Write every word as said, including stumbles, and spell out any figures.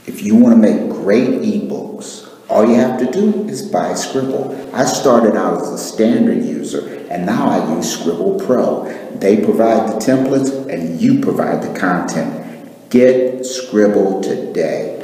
If you want to make great ebooks, all you have to do is buy Sqribble. I started out as a standard user, and now I use Sqribble Pro. They provide the templates, and you provide the content. Get Sqribble today.